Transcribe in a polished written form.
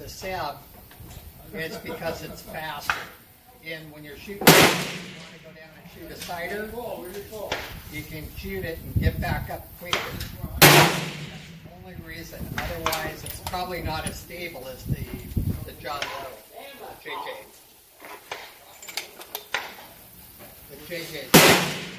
the Seb, it's because it's faster. And when you're shooting, you want to go down and shoot a sighter, you can shoot it and get back up quicker. That's the only reason. Otherwise, it's probably not as stable as the John Lowe, the JJ. The JJ.